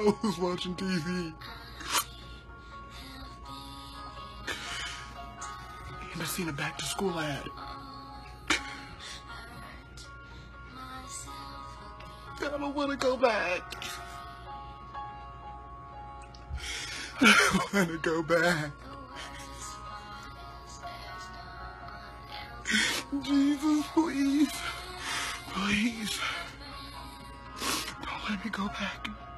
I was watching TV. And I seen a back to school ad. I don't want to go back. I don't want to go back. Jesus, please. Please. Don't let me go back.